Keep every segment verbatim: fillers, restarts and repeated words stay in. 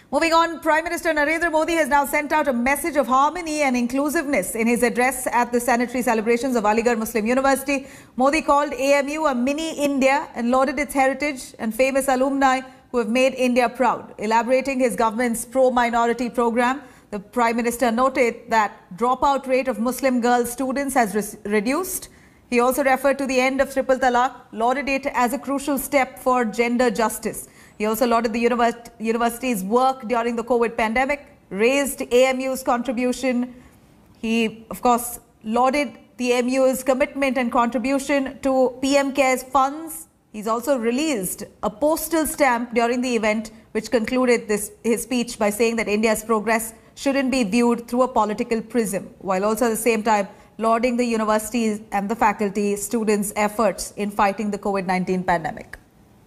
Moving on, Prime Minister Narendra Modi has now sent out a message of harmony and inclusiveness in his address at the centenary celebrations of Aligarh Muslim University. Modi called A M U a mini India and lauded its heritage and famous alumni who have made India proud. Elaborating his government's pro-minority program, the Prime Minister noted that dropout rate of Muslim girl students has re reduced. He also referred to the end of triple talaq, lauded it as a crucial step for gender justice. He also lauded the univers university's work during the COVID pandemic, raised A M U's contribution. He, of course, lauded the A M U's commitment and contribution to P M Cares funds. He's also released a postal stamp during the event, which concluded this, his speech by saying that India's progress shouldn't be viewed through a political prism, while also at the same time lauding the universities and the faculty, students' efforts in fighting the COVID nineteen pandemic.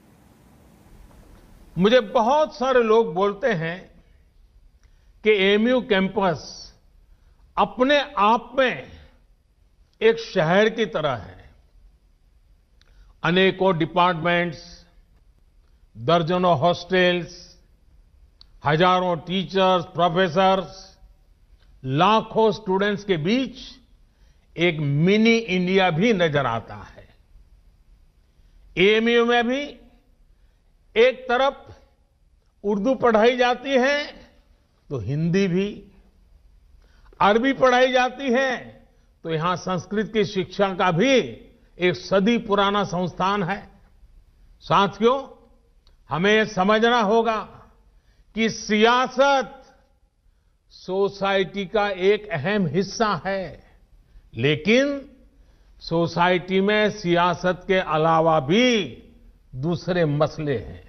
मुझे बहुत सारे लोग बोलते हैं कि A M you campus अपने आप में एक शहर की तरह है। अनेकों डिपार्टमेंट्स, दर्जनों हॉस्टल्स, हजारों टीचर्स, प्रोफेसर्स, लाखों स्टूडेंट्स के बीच एक मिनी इंडिया भी नजर आता है। ए एम यू में भी एक तरफ उर्दू पढ़ाई जाती है तो हिंदी भी, अरबी पढ़ाई जाती है तो यहां संस्कृत की शिक्षा का भी एक सदी पुराना संस्थान है। साथियों, हमें समझना होगा कि सियासत सोसाइटी का एक अहम हिस्सा है, लेकिन सोसाइटी में सियासत के अलावा भी दूसरे मसले हैं।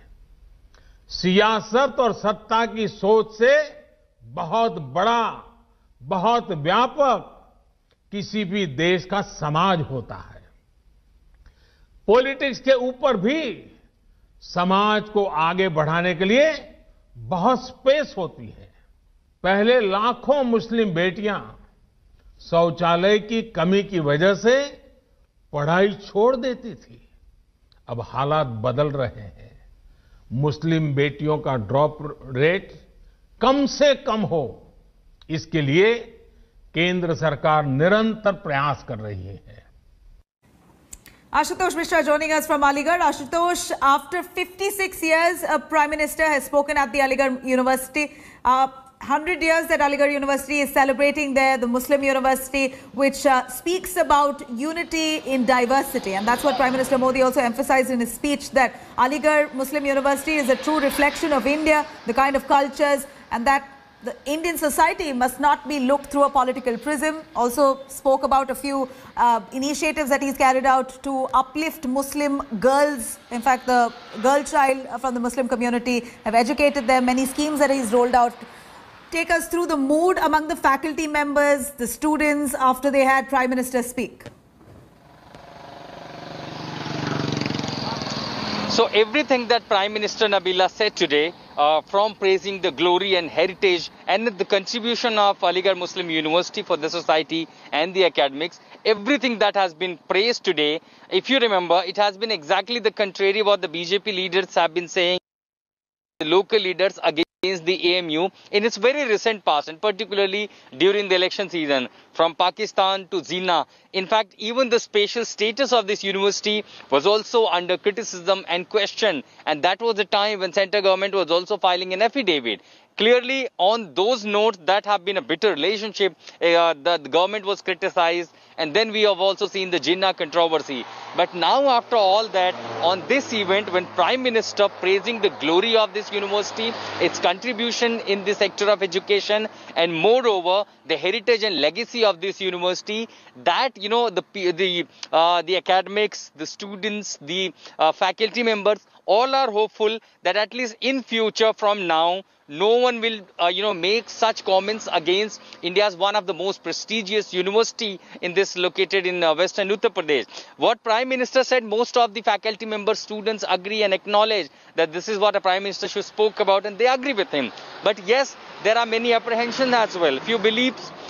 सियासत और सत्ता की सोच से बहुत बड़ा, बहुत व्यापक किसी भी देश का समाज होता है। पॉलिटिक्स के ऊपर भी समाज को आगे बढ़ाने के लिए बहुत स्पेस होती है। पहले लाखों मुस्लिम बेटियां शौचालय की कमी की वजह से पढ़ाई छोड़ देती थी। अब हालात बदल रहे हैं। मुस्लिम बेटियों का ड्रॉप रेट कम से कम हो, इसके लिए केंद्र सरकार निरंतर प्रयास कर रही है। Ashutosh Mishra joining us from Aligarh. Ashutosh, after fifty-six years, a Prime Minister has spoken at the Aligarh University. Uh, one hundred years that Aligarh University is celebrating there, the Muslim university, which uh, speaks about unity in diversity. And that's what Prime Minister Modi also emphasized in his speech, that Aligarh Muslim University is a true reflection of India, the kind of cultures, and that the Indian society must not be looked through a political prism. Also spoke about a few uh, initiatives that he's carried out to uplift Muslim girls. In fact, the girl child from the Muslim community, have educated them, many schemes that he's rolled out. Take us through the mood among the faculty members, the students, after they had Prime Minister speak. So everything that Prime Minister Nabila said today, uh, from praising the glory and heritage and the contribution of Aligarh Muslim University for the society and the academics, everything that has been praised today, if you remember, it has been exactly the contrary what the B J P leaders have been saying, the local leaders against the A M U in its very recent past, and particularly during the election season, from Pakistan to Zina. In fact, even the spatial status of this university was also under criticism and question, and that was the time when central government was also filing an affidavit. Clearly, on those notes that have been a bitter relationship, uh, the, the government was criticized, and then we have also seen the Jinnah controversy. But now, after all that, on this event, when Prime Minister praising the glory of this university, its contribution in the sector of education, and moreover, the heritage and legacy of this university, that, you know, the the uh, the academics, the students, the uh, faculty members, all are hopeful that at least in future from now, no one will, uh, you know, make such comments against India's one of the most prestigious university in this located in uh, Western Uttar Pradesh. What Prime Minister said, most of the faculty members, students agree and acknowledge that this is what a Prime Minister should spoke about, and they agree with him. But yes, there are many apprehensions as well. Few beliefs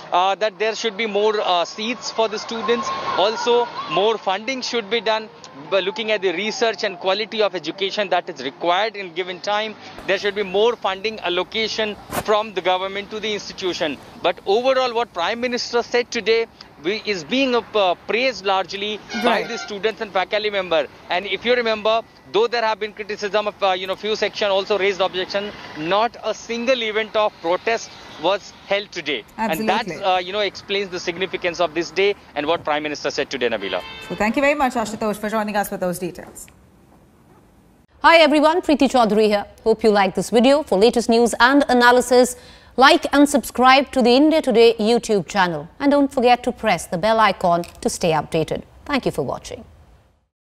uh, that there should be more uh, seats for the students. Also, more funding should be done. By looking at the research and quality of education that is required in given time, there should be more funding allocation from the government to the institution. But overall, what Prime Minister said today we, is being uh, praised largely right. by the students and faculty member. And if you remember, though there have been criticism of, uh, you know, few sections also raised objection, not a single event of protest was held today. Absolutely. And that, uh, you know, explains the significance of this day and what Prime Minister said today, Nabila. So thank you very much, Ashutosh, for joining us with those details. Hi everyone, Preeti Chaudhary here. Hope you like this video. For latest news and analysis, like and subscribe to the India Today YouTube channel. And don't forget to press the bell icon to stay updated. Thank you for watching.